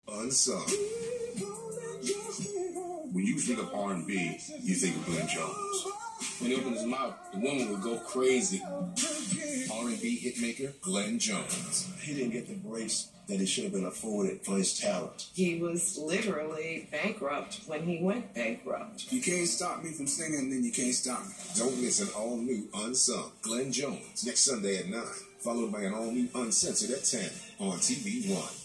Unsung. When you think of R&B, you think of Glenn Jones. When he opened his mouth, the woman would go crazy. R&B hitmaker Glenn Jones. He didn't get the brace that he should have been afforded for his talent. He was literally bankrupt when he went bankrupt. You can't stop me from singing, then you can't stop me. Don't miss an all-new Unsung Glenn Jones next Sunday at 9, followed by an all-new Uncensored at 10 on TV1.